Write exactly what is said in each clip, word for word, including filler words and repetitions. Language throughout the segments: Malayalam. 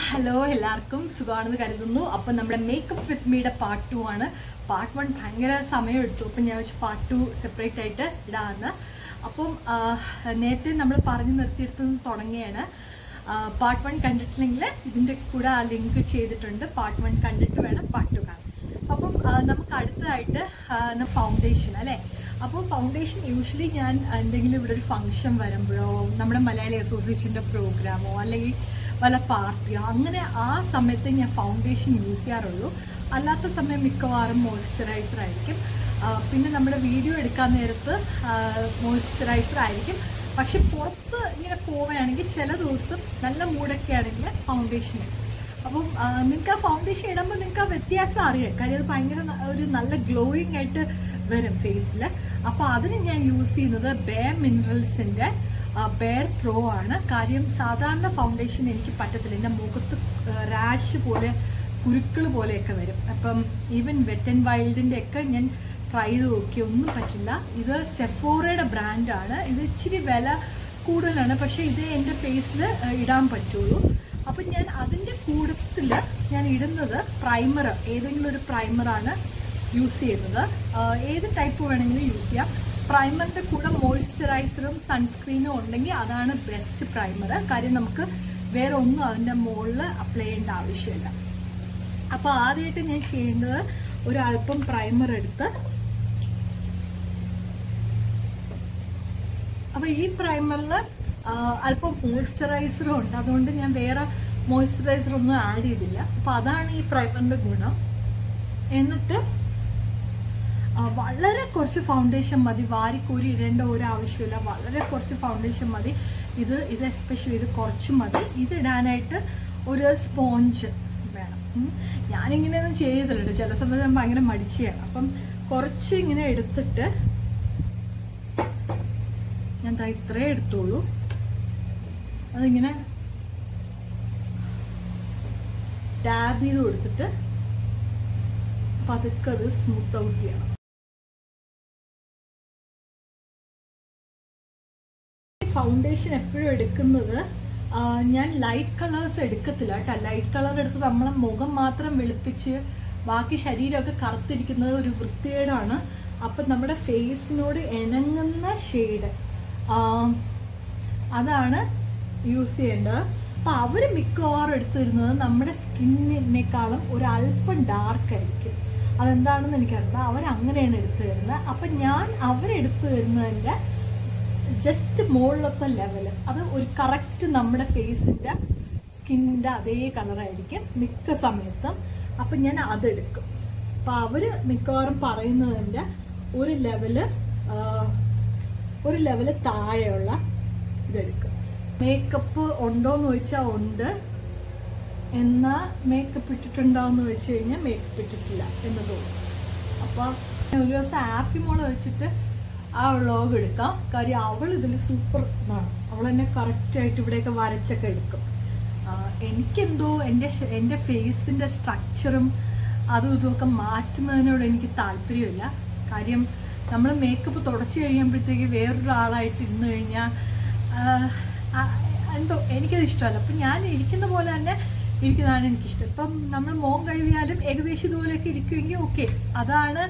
ഹലോ എല്ലാവർക്കും സുഖമാണെന്ന് കരുതുന്നു. അപ്പം നമ്മുടെ മേക്കപ്പ് വിത്ത് മീയുടെ പാർട്ട് ടു ആണ്. പാർട്ട് വൺ ഭയങ്കര സമയം എടുത്തു. അപ്പം ഞാൻ വെച്ച് പാർട്ട് ടു സെപ്പറേറ്റ് ആയിട്ട് ഇടാമെന്ന്. അപ്പം നേരത്തെ നമ്മൾ പറഞ്ഞു നിർത്തിയെടുത്ത് തുടങ്ങിയാണ്. പാർട്ട് വൺ കണ്ടിട്ടില്ലെങ്കിൽ ഇതിൻ്റെ കൂടെ ആ ലിങ്ക് ചെയ്തിട്ടുണ്ട്. പാർട്ട് വൺ കണ്ടിട്ട് വേണം പാർട്ട് ടു കാണാൻ. അപ്പം നമുക്ക് അടുത്തതായിട്ട് ഫൗണ്ടേഷൻ അല്ലേ. അപ്പോൾ ഫൗണ്ടേഷൻ യൂഷ്വലി ഞാൻ എന്തെങ്കിലും ഇവിടെ ഒരു ഫംഗ്ഷൻ വരുമ്പോഴോ നമ്മുടെ മലയാളി അസോസിയേഷൻ്റെ പ്രോഗ്രാമോ അല്ലെങ്കിൽ വല്ല പാർട്ടിയോ അങ്ങനെ ആ സമയത്ത് ഞാൻ ഫൗണ്ടേഷൻ യൂസ് ചെയ്യാറുള്ളൂ. അല്ലാത്ത സമയം മിക്കവാറും മോയ്സ്ചറൈസർ ആയിരിക്കും. പിന്നെ നമ്മുടെ വീഡിയോ എടുക്കാൻ നേരത്ത് മോയ്സ്ചറൈസർ ആയിരിക്കും. പക്ഷെ പുറത്ത് ഇങ്ങനെ പോവുകയാണെങ്കിൽ ചില ദിവസം നല്ല മൂഡൊക്കെ ആണെങ്കിൽ ഫൗണ്ടേഷൻ ഇടും. അപ്പം നിങ്ങൾക്ക് ആ ഫൗണ്ടേഷൻ ഇടുമ്പോൾ നിങ്ങൾക്ക് ആ വ്യത്യാസം അറിയാം. കാര്യം അത് ഭയങ്കര ഒരു നല്ല ഗ്ലോയിങ് ആയിട്ട് വരും ഫേസിൽ. അപ്പോൾ അതിന് ഞാൻ യൂസ് ചെയ്യുന്നത് ബെയർ മിനറൽസിൻ്റെ ബെയർ പ്രോ ആണ്. കാര്യം സാധാരണ ഫൗണ്ടേഷൻ എനിക്ക് പറ്റത്തില്ല. എൻ്റെ മുഖത്ത് റാഷ് പോലെ കുരുക്കൾ പോലെയൊക്കെ വരും. അപ്പം ഈവൻ വെറ്റ് ആൻഡ് വൈൽഡിൻ്റെ ഒക്കെ ഞാൻ ട്രൈ ചെയ്ത് നോക്കി, ഒന്നും പറ്റില്ല. ഇത് സെഫോറയുടെ ബ്രാൻഡാണ്. ഇത് ഇച്ചിരി വില കൂടുതലാണ്, പക്ഷേ ഇത് എൻ്റെ ഫേസിൽ ഇടാൻ പറ്റുള്ളൂ. അപ്പം ഞാൻ അതിൻ്റെ കൂട്ടത്തിൽ ഞാൻ ഇടുന്നത് പ്രൈമർ, ഏതെങ്കിലും ഒരു പ്രൈമറാണ് യൂസ് ചെയ്യുന്നത്. ഏത് ടൈപ്പ് വേണമെങ്കിലും യൂസ് ചെയ്യാം. പ്രൈമറിൻ്റെ കൂടെ മോയ്സ്ചറൈസറും സൺസ്ക്രീനും ഉണ്ടെങ്കിൽ അതാണ് ബെസ്റ്റ് പ്രൈമർ. കാര്യം നമുക്ക് വേറെ ഒന്നും അതിൻ്റെ മുകളിൽ അപ്ലൈ ചെയ്യേണ്ട ആവശ്യമില്ല. അപ്പോൾ ആദ്യമായിട്ട് ഞാൻ ചെയ്യുന്നത് ഒരല്പം പ്രൈമർ എടുത്ത്, അപ്പോൾ ഈ പ്രൈമറിൽ അല്പം മോയ്സ്ചറൈസറും ഉണ്ട്. അതുകൊണ്ട് ഞാൻ വേറെ മോയ്സ്ചറൈസർ ഒന്നും ആഡ് ചെയ്തില്ല. അപ്പോൾ അതാണ് ഈ പ്രൈമറിൻ്റെ ഗുണം. എന്നിട്ട് വളരെ കുറച്ച് ഫൗണ്ടേഷൻ മതി. വാരിക്കൂരി ഇടേണ്ട ഒരു ആവശ്യമില്ല. വളരെ കുറച്ച് ഫൗണ്ടേഷൻ മതി. ഇത് ഇത് എസ്പെഷ്യലി ഇത് കുറച്ച് മതി. ഇതിടാനായിട്ട് ഒരു സ്പോഞ്ച് വേണം. ഞാനിങ്ങനെയൊന്നും ചെയ്തിട്ടുണ്ട്. ചില സമയത്ത് ഞാൻ ഭയങ്കര മടിച്ചാണ്. അപ്പം കുറച്ച് ഇങ്ങനെ എടുത്തിട്ട് ഞാൻ ദാ ഇത്രേ എടുത്തോളൂ. അതിങ്ങനെ ടാബ് ചെയ്ത് കൊടുത്തിട്ട് പതുക്കെ അത് സ്മൂത്ത് ഔട്ട് ചെയ്യണം. ഫൗണ്ടേഷൻ എപ്പോഴും എടുക്കുന്നത് ഞാൻ ലൈറ്റ് കളേഴ്സ് എടുക്കത്തില്ല കേട്ടോ. ലൈറ്റ് കളർ എടുത്ത് നമ്മളെ മുഖം മാത്രം വെളുപ്പിച്ച് ബാക്കി ശരീരമൊക്കെ കറുത്തിരിക്കുന്നത് ഒരു വൃത്തികേടാണ്. അപ്പം നമ്മുടെ ഫേസിനോട് ഇണങ്ങുന്ന ഷെയ്ഡ് അതാണ് യൂസ് ചെയ്യേണ്ടത്. അപ്പം അവർ മിക്കവാറും എടുത്തു തരുന്നത് നമ്മുടെ സ്കിന്നിനേക്കാളും ഒരല്പം ഡാർക്ക് ആയിരിക്കും. അതെന്താണെന്ന് എനിക്കറിയില്ല. അവരങ്ങനെയാണ് എടുത്തു തരുന്നത്. അപ്പം ഞാൻ അവരെടുത്തു തരുന്നതിൻ്റെ ജസ്റ്റ് മുകളിലത്തെ ലെവല് അത് ഒരു കറക്റ്റ് നമ്മുടെ ഫേസിൻ്റെ സ്കിന്നിൻ്റെ അതേ കളറായിരിക്കും മിക്ക സമയത്തും. അപ്പം ഞാൻ അതെടുക്കും. അപ്പം അവർ മിക്കവാറും പറയുന്നതിൻ്റെ ഒരു ലെവല് ഒരു ലെവല് താഴെയുള്ള ഇതെടുക്കും. മേക്കപ്പ് ഉണ്ടോയെന്ന് ചോദിച്ചാൽ ഉണ്ട്, എന്നാൽ മേക്കപ്പ് ഇട്ടിട്ടുണ്ടോയെന്ന് വെച്ച് കഴിഞ്ഞാൽ മേക്കപ്പ് ഇട്ടിട്ടില്ല എന്ന് തോന്നും. അപ്പോൾ ഒരു ദിവസം ആഫി മോളെ വെച്ചിട്ട് ആ വ്ളോഗ് എടുക്കാം. കാര്യം അവൾ ഇതിൽ സൂപ്പർ ഇതാണ്. അവൾ എന്നെ കറക്റ്റായിട്ട് ഇവിടെയൊക്കെ വരച്ചൊക്കെ എടുക്കും. എനിക്കെന്തോ എൻ്റെ എൻ്റെ ഫേസിൻ്റെ സ്ട്രക്ചറും അതും ഇതുമൊക്കെ മാറ്റുന്നതിനോട് എനിക്ക് താല്പര്യമില്ല. കാര്യം നമ്മൾ മേക്കപ്പ് തുടച്ച് കഴിയുമ്പോഴത്തേക്ക് വേറൊരാളായിട്ട് ഇരുന്ന് കഴിഞ്ഞാൽ എന്തോ എനിക്കത് ഇഷ്ടമല്ല. അപ്പം ഞാൻ ഇരിക്കുന്ന പോലെ തന്നെ ഇരിക്കുന്നതാണ് എനിക്കിഷ്ടം. ഇപ്പം നമ്മൾ മുഖം കഴുകിയാലും ഏകദേശം ഇതുപോലെയൊക്കെ ഇരിക്കുമെങ്കിൽ ഓക്കെ. അതാണ്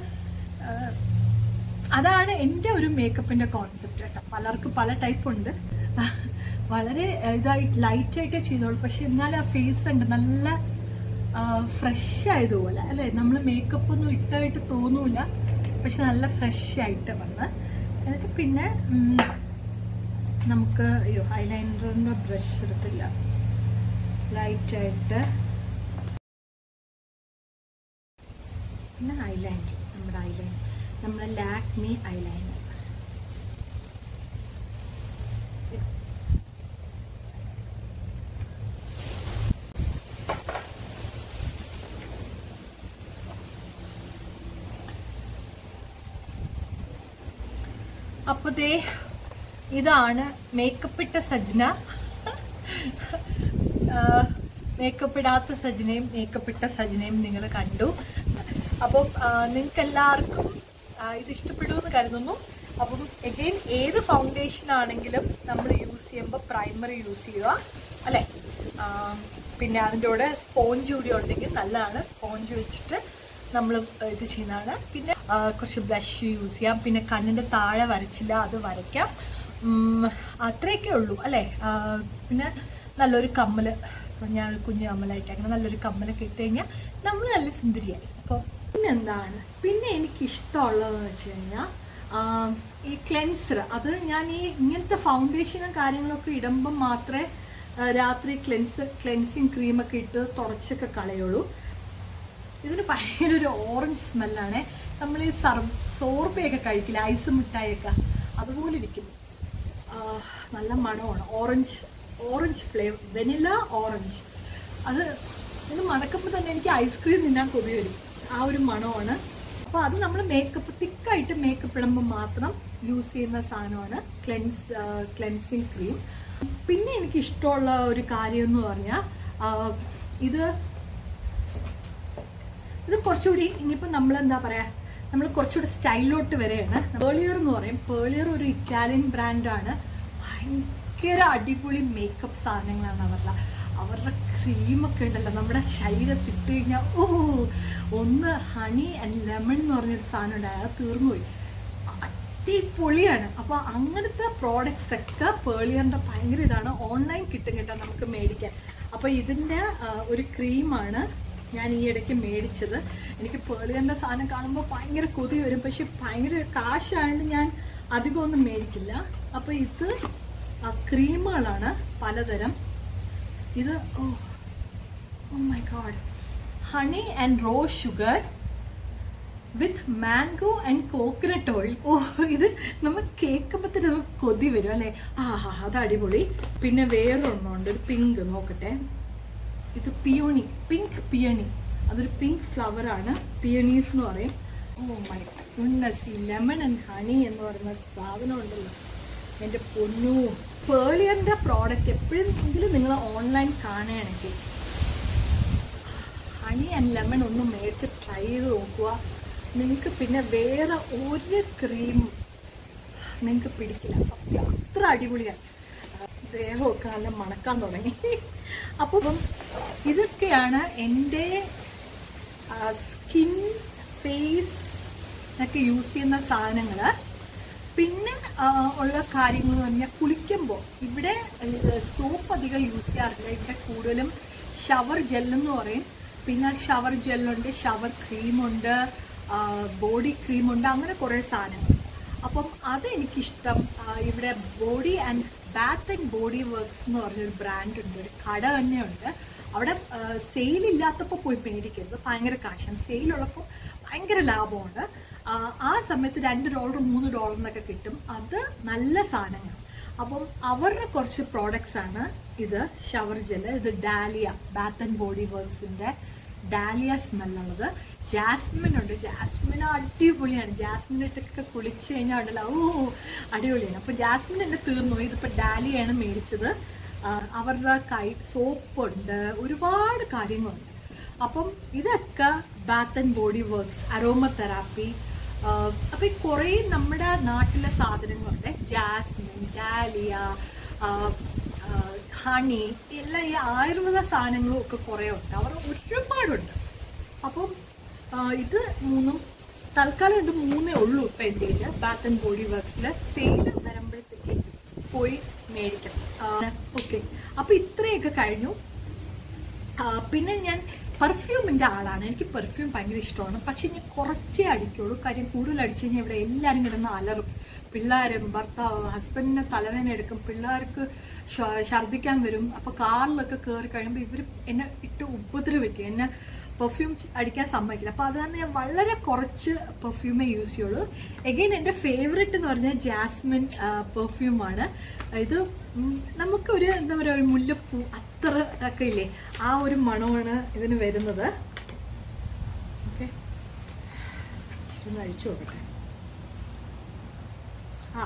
അതാണ് എൻ്റെ ഒരു മേക്കപ്പിൻ്റെ കോൺസെപ്റ്റ് കേട്ടോ. പലർക്കും പല ടൈപ്പ് ഉണ്ട്. വളരെ ഇതായിട്ട് ലൈറ്റായിട്ടേ ചെയ്തോളൂ. പക്ഷെ എന്നാൽ ആ ഫേസ് ഉണ്ട് നല്ല ഫ്രഷ് ആയതുപോലെ അല്ലേ. നമ്മൾ മേക്കപ്പ് ഒന്നും ഇട്ടായിട്ട് തോന്നൂല, പക്ഷെ നല്ല ഫ്രഷ് ആയിട്ട് വന്ന്. എന്നിട്ട് പിന്നെ നമുക്ക് അയ്യോ ഐലൈനറിൻ്റെ ബ്രഷ് എടുത്തില്ല. ലൈറ്റായിട്ട് പിന്നെ ഐലൈനർ, നമ്മുടെ ഐലൈനർ നമ്മുടെ ലാക്മി ഐലൈനർ. അപ്പോൾ ദേ ഇതാണ് മേക്കപ്പ് ഇട്ട സജ്ന. മേക്കപ്പ് ഇടാത്ത സജ്നയും മേക്കപ്പ് ഇട്ട സജ്നയും നിങ്ങൾ കണ്ടു. അപ്പം നിങ്ങൾക്ക് എല്ലാവർക്കും ഇത് ഇഷ്ടപ്പെടുമെന്ന് കരുതുന്നു. അപ്പം എഗെയിൻ ഏത് ഫൗണ്ടേഷൻ ആണെങ്കിലും നമ്മൾ യൂസ് ചെയ്യുമ്പോൾ പ്രൈമറി യൂസ് ചെയ്യുക അല്ലേ. പിന്നെ അതിൻ്റെ കൂടെ സ്പോഞ്ച് കൂടി ഉണ്ടെങ്കിൽ നല്ലതാണ്. സ്പോഞ്ച് വെച്ചിട്ട് നമ്മൾ ഇത് ചെയ്യുന്നതാണ്. പിന്നെ കുറച്ച് ബ്ലഷ് യൂസ് ചെയ്യാം. പിന്നെ കണ്ണിൻ്റെ താഴെ വരച്ചില്ല, അത് വരയ്ക്കാം. അത്രയൊക്കെ ഉള്ളൂ അല്ലേ. പിന്നെ നല്ലൊരു കമ്മൽ, ഞാൻ കുഞ്ഞു കമ്മലായിട്ട് അങ്ങനെ നല്ലൊരു കമ്മലൊക്കെ ഇട്ട് കഴിഞ്ഞാൽ നമ്മൾ നല്ല സുന്ദരിയായി. അപ്പോൾ പിന്നെന്താണ് പിന്നെ എനിക്കിഷ്ടമുള്ളതെന്ന് വെച്ച് കഴിഞ്ഞാൽ ഈ ക്ലെൻസർ. അത് ഞാൻ ഈ ഇങ്ങനത്തെ ഫൗണ്ടേഷനും കാര്യങ്ങളൊക്കെ ഇടുമ്പം മാത്രമേ രാത്രി ക്ലെൻസർ ക്ലെൻസിങ് ക്രീമൊക്കെ ഇട്ട് തുടച്ചൊക്കെ കളയുള്ളൂ. ഇതിന് ഭയങ്കര ഒരു ഓറഞ്ച് സ്മെല്ലാണ്. നമ്മൾ ഈ സർ സോർബയൊക്കെ കഴിക്കില്ല, ഐസ് മിഠായിയൊക്കെ, അതുപോലെ ഇരിക്കുന്നു. നല്ല മണമാണ്. Orange orange flavour, vanilla orange. അത് ഇത് മണക്കുമ്പോൾ തന്നെ എനിക്ക് ഐസ്ക്രീം തിന്നാൻ കൊതി വരും. ആ ഒരു മണമാണ്. അപ്പോൾ അത് നമ്മൾ മേക്കപ്പ് തിക്കായിട്ട് മേക്കപ്പ് ഇടുമ്പോൾ മാത്രം യൂസ് ചെയ്യുന്ന സാധനമാണ് ക്ലെൻസ് ക്ലെൻസിങ് ക്രീം. പിന്നെ എനിക്കിഷ്ടമുള്ള ഒരു കാര്യം എന്ന് പറഞ്ഞാൽ ഇത് ഇത് കുറച്ചുകൂടി ഇനിയിപ്പോൾ നമ്മൾ എന്താ പറയുക, നമ്മൾ കുറച്ചുകൂടി സ്റ്റൈലോട്ട് വരെയാണ്. പേളിയർ എന്ന് പറയും. പേളിയർ ഒരു ഇറ്റാലിയൻ ബ്രാൻഡാണ്. ഭയങ്കര അടിപൊളി മേക്കപ്പ് സാധനങ്ങളാണ് അവരുടെ. അവരുടെ ക്രീമൊക്കെ ഉണ്ടല്ലോ നമ്മുടെ ശരീരത്തിൽ ഇട്ട് കഴിഞ്ഞാൽ ഓ ഒന്ന് ഹണി ആൻഡ് ലെമൺ എന്ന് പറഞ്ഞൊരു സാധനം ഉണ്ടായി, അത് തീർന്നുപോയി. അടിപൊളിയാണ്. അപ്പോൾ അങ്ങനത്തെ പ്രോഡക്ട്സ് ഒക്കെ പേളിയറിൻ്റെ ഭയങ്കര ഇതാണ്. ഓൺലൈൻ കിട്ടും കേട്ടോ നമുക്ക് മേടിക്കാൻ. അപ്പോൾ ഇതിൻ്റെ ഒരു ക്രീമാണ് ഞാൻ ഈ ഇടയ്ക്ക് മേടിച്ചത്. എനിക്ക് പേളിയറിൻ്റെ സാധനം കാണുമ്പോൾ ഭയങ്കര കൊതി വരും, പക്ഷെ ഭയങ്കര കാശായതുകൊണ്ട് ഞാൻ അധികം ഒന്നും മേടിക്കില്ല. അപ്പോൾ ഇത് ക്രീമുകളാണ് പലതരം. ഇത് oh oh my god, honey and rose sugar with mango and coconut oil. Oh ഇത് നമ്മൾ കേൾക്കുമ്പോൾ തന്നെ നമുക്ക് കൊതി വരും അല്ലേ. ആ ഹാ അത് അടിപൊളി. പിന്നെ വേറൊന്നുണ്ട്, ഒരു പിങ്ക് നോക്കട്ടെ. ഇത് പിയോണി, പിങ്ക് പിയണി. അതൊരു പിങ്ക് ഫ്ലവറാണ്, പിയണീസ് എന്ന് പറയും. ഓ മൈ ഗുഡ്നസ്, ഈ ലെമൺ ആൻഡ് ഹണി എന്ന് പറയുന്ന സാധനം ഉണ്ടല്ലോ എൻ്റെ പൊന്നു. പേളിയറിൻ്റെ പ്രോഡക്റ്റ് എപ്പോഴെങ്കിലും നിങ്ങൾ ഓൺലൈൻ കാണുകയാണെങ്കിൽ ഹണി ആൻഡ് ലെമൺ ഒന്ന് മേടിച്ച് ട്രൈ ചെയ്ത് നോക്കുക. നിങ്ങൾക്ക് പിന്നെ വേറെ ഒരു ക്രീം നിങ്ങൾക്ക് പിടിക്കില്ല. സത്യം അത്ര അടിപൊളിയാണ്. ദേഹമൊക്കെ നല്ല മണക്കാൻ തുടങ്ങി. അപ്പം ഇതൊക്കെയാണ് എൻ്റെ സ്കിൻ ഫേസ് ഒക്കെ യൂസ് ചെയ്യുന്ന സാധനങ്ങൾ. പിന്നെ ഉള്ള കാര്യങ്ങൾ എന്ന് പറഞ്ഞാൽ കുളിക്കുമ്പോൾ ഇവിടെ സോപ്പ് അധികം യൂസ് ചെയ്യാറില്ല. ഇവിടെ കൂടുതലും ഷവർ ജെല്ലെന്ന് പറയും. പിന്നെ ഷവർ ജെല്ലുണ്ട്, ഷവർ ക്രീമുണ്ട്, ബോഡി ക്രീമുണ്ട്, അങ്ങനെ കുറേ സാധനങ്ങൾ. അപ്പം അതെനിക്കിഷ്ടം. ഇവിടെ body and bath and body works എന്ന് പറഞ്ഞൊരു ബ്രാൻഡ് ഉണ്ട്, ഒരു കട തന്നെയുണ്ട്. അവിടെ സെയിലില്ലാത്തപ്പോൾ പോയി മേടിക്കരുത്, ഭയങ്കര കാശാണ്. സെയിലുള്ളപ്പോൾ ഭയങ്കര ലാഭമുണ്ട്. ആ സമയത്ത് രണ്ട് ഡോളർ മൂന്ന് ഡോളർ എന്നൊക്കെ കിട്ടും. അത് നല്ല സാധനങ്ങൾ. അപ്പം അവരുടെ കുറച്ച് പ്രോഡക്ട്സ് ആണ് ഇത്. ഷവർ ജെല്ല്, ഇത് ഡാലിയ, ബാത്ത് ആൻഡ് ബോഡി വർക്ക്സിൻ്റെ ഡാലിയ സ്മെല്ലുള്ളത്. ജാസ്മിൻ ഉണ്ട്, ജാസ്മിൻ അടിപൊളിയാണ്. ജാസ്മിൻ ഇട്ടൊക്കെ കുളിച്ച് കഴിഞ്ഞാൽ ഉണ്ടല്ലോ ഓ അടിപൊളിയാണ്. അപ്പോൾ ജാസ്മിൻ എൻ്റെ തീർന്നു. ഇതിപ്പോൾ ഡാലിയാണ് മേടിച്ചത്. അവരുടെ കൈ സോപ്പുണ്ട്, ഒരുപാട് കാര്യങ്ങളുണ്ട്. അപ്പം ഇതൊക്കെ bath and body works, aromatherapy. അപ്പം കുറേ നമ്മുടെ നാട്ടിലെ സാധനങ്ങളുണ്ട്. ജാസ്മിൻ, ഡാലിയ, ഹണി, എല്ലാം ഈ ആയുർവേദ സാധനങ്ങളും ഒക്കെ കുറേ ഉണ്ട്. അവർ ഒരുപാടുണ്ട്. അപ്പം ഇത് മൂന്നും തൽക്കാലം ഇത് മൂന്നേ ഉള്ളൂ ഇപ്പം എൻ്റെ കയ്യിൽ. ബാത്ത് ആൻഡ് ബോഡി വർക്ക്സിൽ സെയിൽ വരുമ്പോഴത്തേക്ക് പോയി മേടിക്കാം. ഓക്കെ, അപ്പം ഇത്രയൊക്കെ കഴിഞ്ഞു. പിന്നെ ഞാൻ പെർഫ്യൂമിൻ്റെ ആളാണ്. എനിക്ക് പെർഫ്യൂം ഭയങ്കര ഇഷ്ടമാണ്. പക്ഷെ ഞാൻ കുറച്ചേ അടിക്കുള്ളൂ. കാര്യം കൂടുതൽ അടിച്ചു കഴിഞ്ഞാൽ ഇവിടെ എല്ലാവരും കിടന്ന് അലറും. പിള്ളേരും ഭർത്താവ് ഹസ്ബൻഡിനെ തലവേദന എടുക്കും, പിള്ളേർക്ക് ഛർദ്ദിക്കാൻ വരും. അപ്പോൾ കാറിലൊക്കെ കയറി കഴിയുമ്പോൾ ഇവർ എന്നെ ഇട്ട് ഉപദ്രവിക്കും, എന്നെ പെർഫ്യൂം അടിക്കാൻ സമ്മതിക്കില്ല. അപ്പോൾ അത് തന്നെ ഞാൻ വളരെ കുറച്ച് പെർഫ്യൂമേ യൂസ് ചെയ്യുള്ളൂ. എഗെയിൻ എൻ്റെ ഫേവറേറ്റ് എന്ന് പറഞ്ഞാൽ ജാസ്മിൻ പെർഫ്യൂമാണ്. ഇത് നമുക്കൊരു എന്താ പറയുക, ഒരു മുല്ലപ്പൂ അത്ര ഒക്കെ ഇല്ലേ, ആ ഒരു മണമാണ് ഇതിന് വരുന്നത്. ഓക്കെ, ഒന്ന് അഴിച്ചു നോക്കട്ടെ. ആ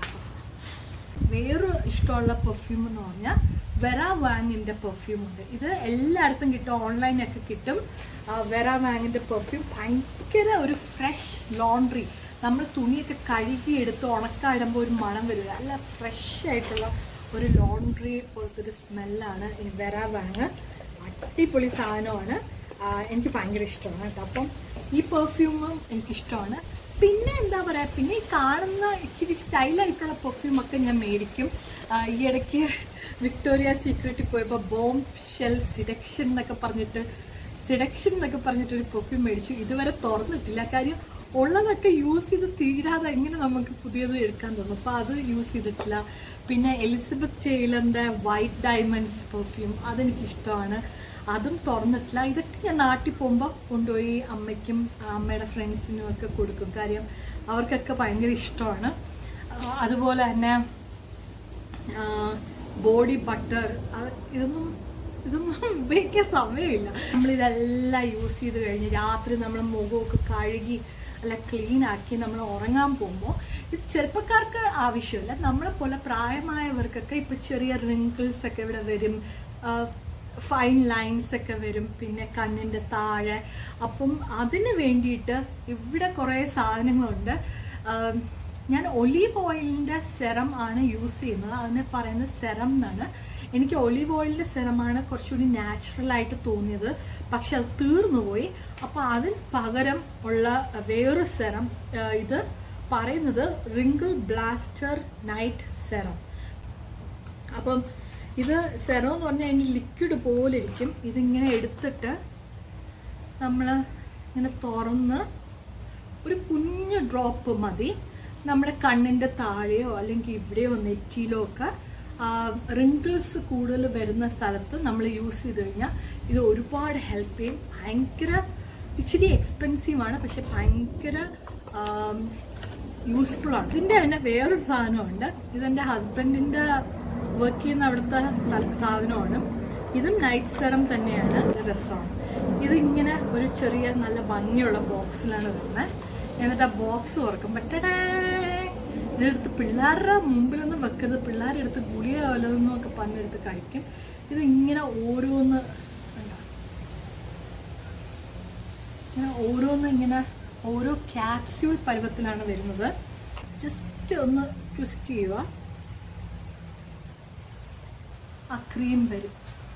വേറെ ഇഷ്ടമുള്ള പെർഫ്യൂം എന്ന് പറഞ്ഞാൽ വെറാ വാങ്ങിൻ്റെ പെർഫ്യൂം ഉണ്ട്. ഇത് എല്ലായിടത്തും കിട്ടും, ഓൺലൈനൊക്കെ കിട്ടും. വെറാ വാങ്ങിൻ്റെ പെർഫ്യൂം ഭയങ്കര ഒരു ഫ്രഷ് ലോണ്ട്രി. നമ്മൾ തുണിയൊക്കെ കഴുകി എടുത്ത് ഉണക്കായിടുമ്പോൾ ഒരു മണം വരിക, നല്ല ഫ്രഷ് ആയിട്ടുള്ള ഒരു ലോണ്ട്രി പോലത്തെ ഒരു സ്മെല്ലാണ് ഈ വെറാ വാങ്. അടിപൊളി സാധനമാണ്, എനിക്ക് ഭയങ്കര ഇഷ്ടമാണ് കേട്ടോ. അപ്പം ഈ പെർഫ്യൂമും എനിക്കിഷ്ടമാണ്. പിന്നെ എന്താ പറയുക, പിന്നെ ഈ കാണുന്ന ഇച്ചിരി സ്റ്റൈലായിട്ടുള്ള പെർഫ്യൂമൊക്കെ ഞാൻ മേടിക്കും. ഈ ഇടയ്ക്ക് വിക്ടോറിയ സീക്രട്ടിൽ പോയപ്പോൾ ബോം ഷെൽ സിഡക്ഷൻ എന്നൊക്കെ പറഞ്ഞിട്ട് സിഡക്ഷൻ എന്നൊക്കെ പറഞ്ഞിട്ടൊരു പെർഫ്യൂം മേടിച്ചു. ഇതുവരെ തുറന്നിട്ടില്ല, കാര്യം ഉള്ളതൊക്കെ യൂസ് ചെയ്ത് തീരാതെ എങ്ങനെ നമുക്ക് പുതിയത് എടുക്കാൻ തോന്നും. അപ്പോൾ അത് യൂസ് ചെയ്തിട്ടില്ല. പിന്നെ എലിസബത്ത് ടെയ്ലറിൻ്റെ വൈറ്റ് ഡയമണ്ട്സ് പെർഫ്യൂം അതെനിക്കിഷ്ടമാണ്, അതും തുറന്നിട്ടില്ല. ഇതൊക്കെ ഞാൻ നാട്ടിൽ പോകുമ്പോൾ കൊണ്ടുപോയി അമ്മയ്ക്കും അമ്മയുടെ ഫ്രണ്ട്സിനും ഒക്കെ കൊടുക്കും, കാര്യം അവർക്കൊക്കെ ഭയങ്കര ഇഷ്ടമാണ്. അതുപോലെ തന്നെ ബോഡി ബട്ടർ, ഇതൊന്നും ഇതൊന്നും ഉപയോഗിക്കാൻ സമയമില്ല. നമ്മളിതെല്ലാം യൂസ് ചെയ്ത് കഴിഞ്ഞ് രാത്രി നമ്മൾ മുഖമൊക്കെ കഴുകി അല്ല ക്ലീൻ ആക്കി നമ്മൾ ഉറങ്ങാൻ പോകുമ്പോൾ ഇത് ചെറുപ്പക്കാർക്ക് ആവശ്യമില്ല, നമ്മളെ പോലെ പ്രായമായവർക്കൊക്കെ ഇപ്പോൾ ചെറിയ റിങ്കിൾസ് ഒക്കെ ഇവിടെ വരും, ഫൈൻ ലൈൻസ് ഒക്കെ വരും, പിന്നെ കണ്ണിൻ്റെ താഴെ. അപ്പം അതിന് വേണ്ടിയിട്ട് ഇവിടെ കുറേ സാധനങ്ങളുണ്ട്. ഞാൻ ഒലീവ് ഓയിലിൻ്റെ സെറം ആണ് യൂസ് ചെയ്യുന്നത്, അതിനെ പറയുന്നത് സെറം എന്നാണ്. എനിക്ക് ഒലീവ് ഓയിലിൻ്റെ സെറമാണ് കുറച്ചുകൂടി നാച്ചുറലായിട്ട് തോന്നിയത്, പക്ഷെ അത് തീർന്നു പോയി. അപ്പോൾ അതിന് പകരം ഉള്ള വേറൊരു സെറം, ഇത് പറയുന്നത് റിങ്കിൾ ബ്ലാസ്റ്റർ നൈറ്റ് സെറം. അപ്പം ഇത് സെറം എന്ന് പറഞ്ഞാൽ അതിന് ലിക്വിഡ് പോലെ ഇരിക്കും. ഇതിങ്ങനെ എടുത്തിട്ട് നമ്മൾ ഇങ്ങനെ തുറന്ന് ഒരു കുഞ്ഞു ഡ്രോപ്പ് മതി നമ്മുടെ കണ്ണിൻ്റെ താഴെയോ അല്ലെങ്കിൽ ഇവിടെയോ നെറ്റിയിലോ ഒക്കെ റിങ്കിൾസ് കൂടുതൽ വരുന്ന സ്ഥലത്ത് നമ്മൾ യൂസ് ചെയ്ത് കഴിഞ്ഞാൽ ഇത് ഒരുപാട് ഹെൽപ്പ് ചെയ്യും. ഭയങ്കര ഇച്ചിരി എക്സ്പെൻസീവാണ്, പക്ഷെ ഭയങ്കര യൂസ്ഫുള്ളാണ്. ഇതിൻ്റെ തന്നെ വേറൊരു സാധനമുണ്ട്, ഇതെൻ്റെ ഹസ്ബൻഡിൻ്റെ വർക്ക് ചെയ്യുന്ന അവിടുത്തെ സാധനമാണ്. ഇതും നൈറ്റ് സെറം തന്നെയാണ്, രസമാണ്. ഇതിങ്ങനെ ഒരു ചെറിയ നല്ല ഭംഗിയുള്ള ബോക്സിലാണ് വരുന്നത്. എന്നിട്ട് ആ ബോക്സ് തുറക്കും, പറ്റടേ ഇതെടുത്ത് പിള്ളേരുടെ മുമ്പിലൊന്നും വെക്കരുത്, പിള്ളേരെടുത്ത് ഗുളിക വല്ലതെന്നും ഒക്കെ പറഞ്ഞെടുത്ത് കഴിക്കും. ഇത് ഇങ്ങനെ ഓരോന്ന് ഇങ്ങനെ ഓരോന്ന് ഇങ്ങനെ ഓരോ ക്യാപ്സ്യൂൾ പരുവത്തിലാണ് വരുന്നത്. ജസ്റ്റ് ഒന്ന് ട്വിസ്റ്റ് ചെയ്യുക, ആ ക്രീം വരും.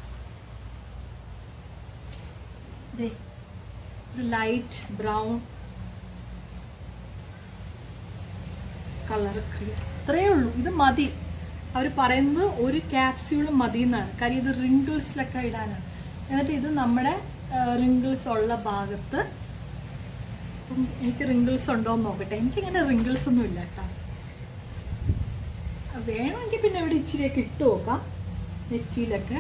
ദേ ഒരു ലൈറ്റ് ബ്രൗൺ കളർ ക്രീം, ഇത്രയേ ഉള്ളൂ. ഇത് മതി. അവർ പറയുന്നത് ഒരു ക്യാപ്സ്യൂളും മതി എന്നാണ്, കാര്യം ഇത് റിങ്കിൾസിലൊക്കെ ഇടാനാണ്. എന്നിട്ട് ഇത് നമ്മുടെ റിങ്കിൾസ് ഉള്ള ഭാഗത്ത്, അപ്പം എനിക്ക് റിങ്കിൾസ് ഉണ്ടോ എന്ന് നോക്കട്ടെ. എനിക്കിങ്ങനെ റിങ്കിൾസ് ഒന്നും ഇല്ല കേട്ടോ. വേണമെങ്കിൽ പിന്നെ ഇവിടെ ഇച്ചിരിയൊക്കെ ഇട്ട് നോക്കാം നെറ്റിയിലൊക്കെ.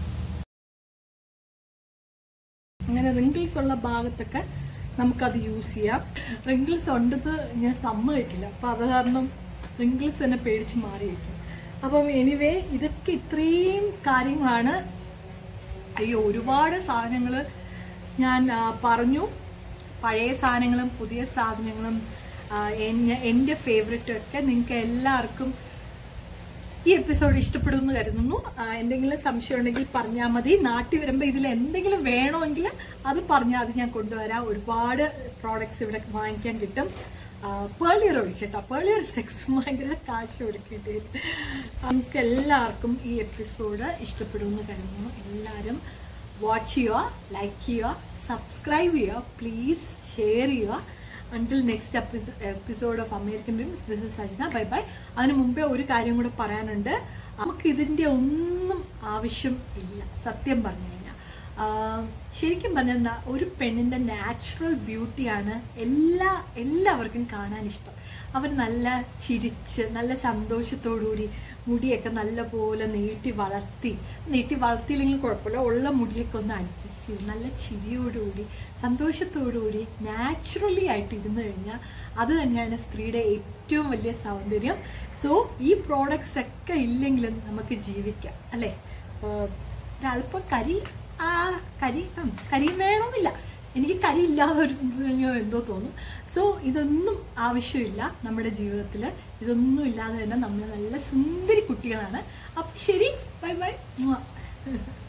അങ്ങനെ റിങ്കിൾസ് ഉള്ള ഭാഗത്തൊക്കെ നമുക്കത് യൂസ് ചെയ്യാം. റിങ്കിൾസ് ഉണ്ടെന്ന് ഞാൻ സമ്മതിക്കില്ല, അപ്പം അത് കാരണം റിങ്കിൾസ് തന്നെ പേടിച്ച് മാറി വയ്ക്കും. അപ്പം എനിവേ ഇതൊക്കെ ഇത്രയും കാര്യങ്ങളാണ്. അയ്യോ ഒരുപാട് സാധനങ്ങൾ ഞാൻ പറഞ്ഞു, പഴയ സാധനങ്ങളും പുതിയ സാധനങ്ങളും എൻ്റെ ഫേവറേറ്റും ഒക്കെ. നിങ്ങൾക്ക് എല്ലാവർക്കും ഈ എപ്പിസോഡ് ഇഷ്ടപ്പെടുമെന്ന് കരുതുന്നു. എന്തെങ്കിലും സംശയം ഉണ്ടെങ്കിൽ പറഞ്ഞാൽ മതി. നാട്ടിൽ വരുമ്പോൾ ഇതിൽ എന്തെങ്കിലും വേണമെങ്കിൽ അത് പറഞ്ഞാൽ അത് ഞാൻ കൊണ്ടുവരാം. ഒരുപാട് പ്രോഡക്ട്സ് ഇവിടെ വാങ്ങിക്കാൻ കിട്ടും. പേളിയർ ഒഴിച്ചിട്ടോ, പേളിയർ സെക്സ് ഭയങ്കര കാശ് കൊടുക്കിയിട്ട്. നമുക്ക് എല്ലാവർക്കും ഈ എപ്പിസോഡ് ഇഷ്ടപ്പെടുമെന്ന് കരുതുന്നു. എല്ലാവരും വാച്ച് ചെയ്യുക, ലൈക്ക് ചെയ്യുക, സബ്സ്ക്രൈബ് ചെയ്യുക, പ്ലീസ് ഷെയർ ചെയ്യുക. Until next episode of American Dreams, this is Sajna. Bye bye. അതിന് മുമ്പേ ഒരു കാര്യം കൂടെ പറയാനുണ്ട്. നമുക്ക് ഇതിൻ്റെ ഒന്നും ആവശ്യം ഇല്ല, സത്യം പറഞ്ഞു കഴിഞ്ഞാൽ. ശരിക്കും പറഞ്ഞാൽ ഒരു പെണ്ണിൻ്റെ നാച്ചുറൽ ബ്യൂട്ടിയാണ് എല്ലാ എല്ലാവർക്കും കാണാൻ ഇഷ്ടം. അവർ നല്ല ചിരിച്ച് നല്ല സന്തോഷത്തോടുകൂടി മുടിയൊക്കെ നല്ല പോലെ നീട്ടി വളർത്തി നീട്ടി വളർത്തിയില്ലെങ്കിലും കുഴപ്പമില്ല, ഉള്ള മുടിയൊക്കെ ഒന്ന് അഡ്ജസ്റ്റ് ചെയ്ത് നല്ല ചിരിയോടുകൂടി സന്തോഷത്തോടുകൂടി നാച്ചുറലി ആയിട്ട് ഇരുന്ന് കഴിഞ്ഞാൽ അത് തന്നെയാണ് സ്ത്രീയുടെ ഏറ്റവും വലിയ സൗന്ദര്യം. സോ ഈ പ്രോഡക്ട്സ് ഒക്കെ ഇല്ലെങ്കിലും നമുക്ക് ജീവിക്കാം, അല്ലേ? ഒരല്പം കരി ആ കരി കരിയും വേണമെന്നില്ല, എനിക്ക് കരി ഇല്ലാതെ ഒരു എന്തോ തോന്നും. സോ ഇതൊന്നും ആവശ്യമില്ല നമ്മുടെ ജീവിതത്തിൽ. ഇതൊന്നും ഇല്ലാതെ തന്നെ നമ്മൾ നല്ല സുന്ദരി കുട്ടികളാണ്. അപ്പം ശരി, ബൈ ബൈ.